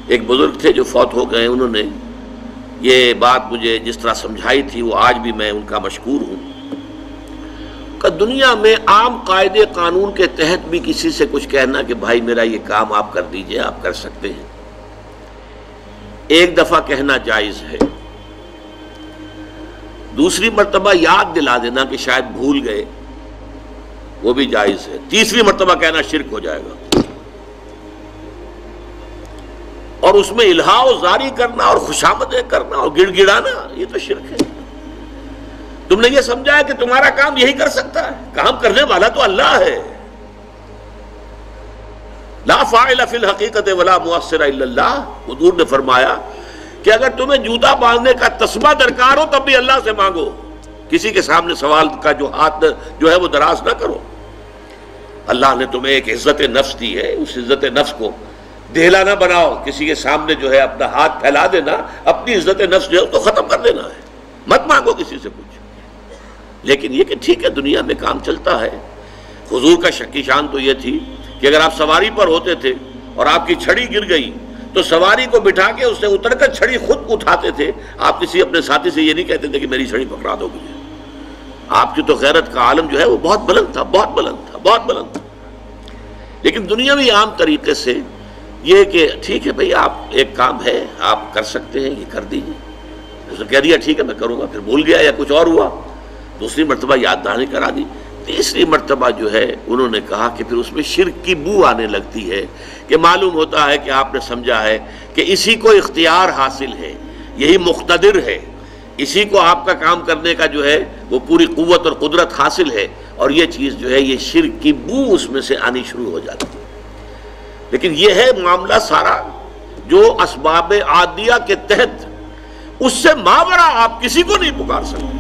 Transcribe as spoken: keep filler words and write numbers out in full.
ایک بزرگ تھے جو فوت ہو گئے، انہوں نے یہ بات مجھے جس طرح سمجھائی تھی وہ آج بھی میں ان کا مشکور ہوں کہ دنیا میں عام قاعدے قانون کے تحت بھی کسی سے کچھ کہنا کہ بھائی میرا یہ کام آپ کر دیجئے، آپ کر سکتے ہیں، ایک دفعہ کہنا جائز ہے، دوسری مرتبہ یاد دلا دینا کہ شاید بھول گئے وہ بھی جائز ہے، تیسری مرتبہ کہنا شرک ہو جائے گا، اور اس میں الہا و زاری کرنا اور خوشامدیں کرنا اور گڑ گڑانا یہ تو شرک ہے۔ تم نے یہ سمجھا ہے کہ تمہارا کام یہی کر سکتا ہے، کام کرنے والا تو اللہ ہے، لا فاعل فی الحقیقت ولا مؤثر الا اللہ۔ حضور نے فرمایا کہ اگر تمہیں جوتا باندھنے کا تسبہ درکار ہو تب بھی اللہ سے مانگو، کسی کے سامنے سوال کا جو ہاتھ جو ہے وہ دراز نہ کرو۔ اللہ نے تمہیں ایک عزت نفس دی ہے، اس عزت نفس کو دہلا نہ بناؤ، کسی کے سامنے جو ہے اپنا ہاتھ پھیلا دینا، اپنی عزت نفس جو ہے اس کو ختم کر دینا ہے، مت مانگو کسی سے کچھ۔ لیکن یہ کہ ٹھیک ہے دنیا میں کام چلتا ہے۔ حضور کا شکی شان تو یہ تھی کہ اگر آپ سواری پر ہوتے تھے اور آپ کی چھڑی گر گئی تو سواری کو بٹھا کے اس سے اتر کر چھڑی خود اٹھاتے تھے، آپ کسی اپنے ساتھی سے یہ نہیں کہتے تھے کہ میری چھڑی پکڑا دو گے۔ آپ کی تو غیرت کا عالم جو ہے وہ بہت بلند تھا، بہت بلند تھا، بہت بلند تھا۔ لیکن دنیاوی عام طریقے سے یہ کہ ٹھیک ہے بھئی آپ ایک کام ہے آپ کر سکتے ہیں، یہ کر دیجیے، اس نے کہہ دیا ٹھیک ہے میں کروں گا، پھر بھول گیا یا کچھ اور ہوا، دوسری مرتبہ یاد دہانی کرا دی، تیسری مرتبہ جو ہے انہوں نے کہا کہ پھر اس میں شرک کی بو آنے لگتی ہے کہ معلوم ہوتا ہے کہ آپ نے سمجھا ہے کہ اسی کو اختیار حاصل ہے، یہی مقتدر ہے، اسی کو آپ کا کام کرنے کا جو ہے وہ پوری قوت اور قدرت حاصل ہے، اور یہ چیز جو ہے یہ شرک کی بو اس میں سے آنی شروع ہو جاتی ہے۔ لیکن یہ ہے معاملہ سارا جو اسباب عادیہ کے تحت، اس سے ماورا آپ کسی کو نہیں پکار سکتے۔